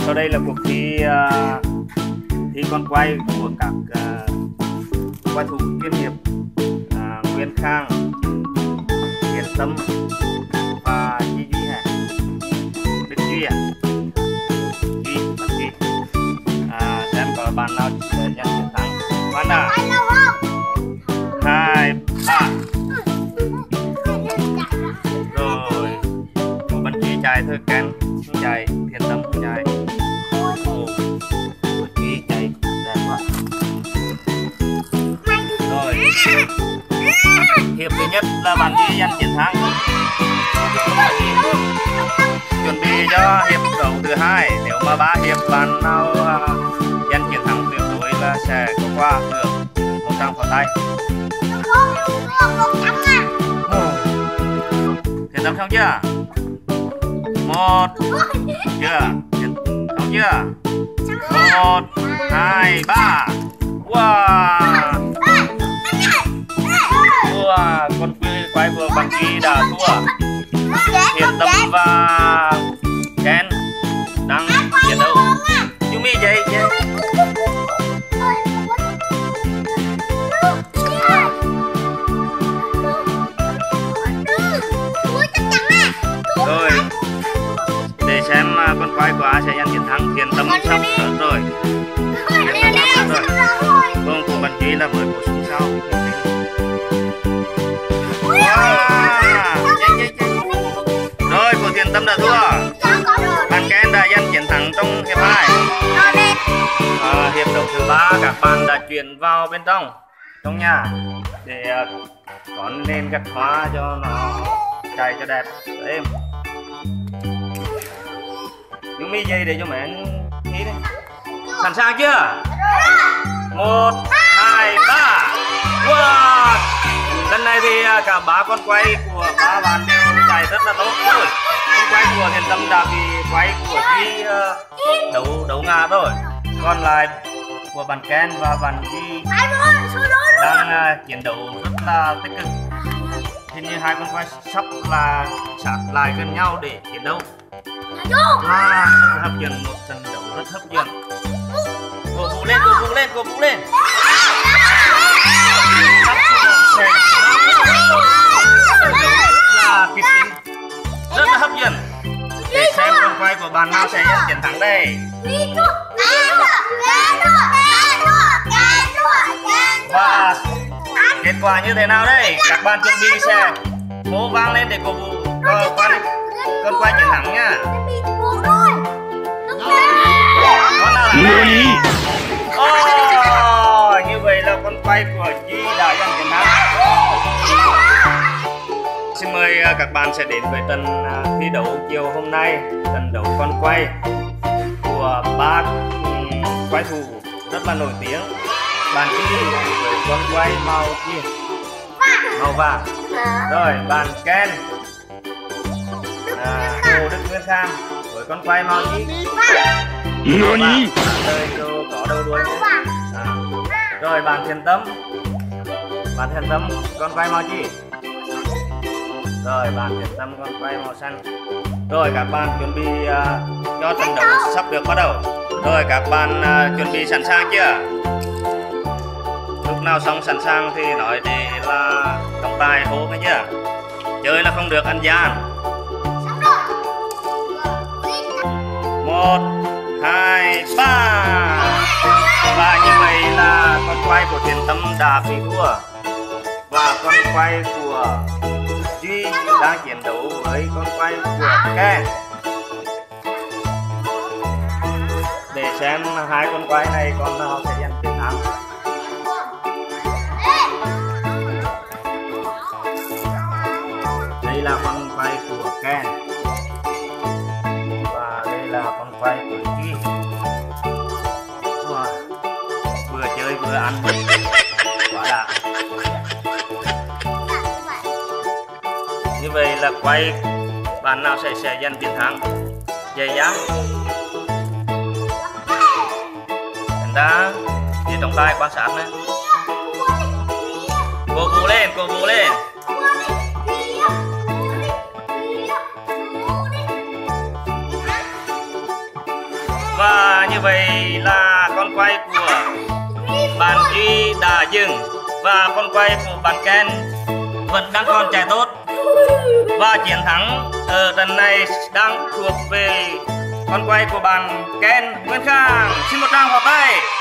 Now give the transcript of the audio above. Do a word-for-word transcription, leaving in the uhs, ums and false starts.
Sau đây là cuộc thi uh, thi con quay của các uh, quay thủ chuyên nghiệp uh, Nguyên Khang, Hiền Tâm và Duy Duy này, Đức Duy à, Duy, bạn Duy. À, xem có bạn nào sẽ giành chiến thắng. Bạn nào? Hai, ba. Rồi, bạn Duy chạy thôi kén, chạy Hiền Tâm chạy. Duy chạy đẹp quá. Rồi, hiệp thứ nhất là bạn Duy giành chiến thắng. Chuẩn bị cho hiệp đấu thứ hai. Nếu mà ba hiệp bạn nào uh, giành chiến thắng tuyệt đối là sẽ có qua được một trăm pháo tay. Thiện Tâm xong chưa? Một, chưa? Xong chưa? Một, hai, ba. Wow, wow, con quay vừa bằng Duy đã thua. Hiền Tâm và Ken đang chiến đấu. Yumi dậy dậy. Rồi, để xem con quay của ai sẽ giành chiến thắng. Hiền Tâm sắp sửa rồi. Hiền Tâm sắp sửa rồi. Vâng, của bạn Duy là với bổ sung sau. Rồi, của Thiện Tâm đã thua. Bạn Ken đã giành chiến thắng trong hiệp hai. À, hiệp đấu thứ ba các bạn đã chuyển vào bên trong trong nhà để uh, có nên gặt hoa cho nó chạy cho đẹp em. Yumi dây để cho mẹ thi đấy. Sẵn sàng chưa? Một, hai, ba. Wow, lần này thì cả ba con quay của ba bạn đều chạy rất là tốt rồi. Con quay của Hiền Tâm đã bị quay của Duy uh, đấu đấu ngã rồi. Còn lại của bạn Ken và bạn Duy đang uh, chiến đấu rất là tích cực. Hình như hai con quay sắp là sát lại gần nhau để chiến đấu. À, rất là hấp dẫn, một trận đấu rất hấp dẫn. Cổ vũ lên, cổ vũ lên, cổ vũ lên. Là kịch tính, rất là hấp dẫn. Để xem con quay của bạn nào sẽ giành chiến thắng đây. Và kết quả như thế nào đây? Các bạn chuẩn bị sẽ hô vang lên để cổ vũ con quay con quay chiến thắng nhá. Con nào là oh, như vậy là con quay của Duy đã giành chiến thắng. Xin mời các bạn sẽ đến với trận thi đấu chiều hôm nay, trận đấu con quay của ba quay thủ rất là nổi tiếng. Bạn Duy với con quay màu gì? Màu vàng. Rồi bạn Ken, à, Hồ Đức Nguyên Khang với con quay màu gì? Nani? Đời có đầu đuôi. À. Rồi bạn Thiện Tâm, bạn Thiện Tâm con quay màu gì? Rồi bạn Thiện Tâm con quay màu xanh. Rồi các bạn chuẩn bị uh, cho trận đấu sắp được bắt đầu. Rồi các bạn uh, chuẩn bị sẵn sàng chưa? Lúc nào xong sẵn sàng thì nói để là trọng tài hô nghe chưa? Chơi là không được ăn gian. Một, hai, ba. Và như vậy là con quay của Thiện Tâm đã bị thua. Và con quay của Duy đang chiến đấu với con quay của Ken. Để xem hai con quay này con nào sẽ giành chiến thắng. Đây là con quay của Ken và đây là con quay của Duy. Wow, vừa chơi vừa ăn quá đã. Như vậy là quay bạn nào sẽ sẽ giành chiến thắng. Dày dáng. Chúng ta đi trọng tài quan sát này. Cổ vũ lên, cổ vũ lên. Và như vậy là con quay của bạn Duy đã dừng và con quay của bạn Ken vẫn đang còn chạy tốt và chiến thắng ở trận này đang thuộc về con quay của bạn Ken Nguyên Khang. Xin một tràng pháo tay.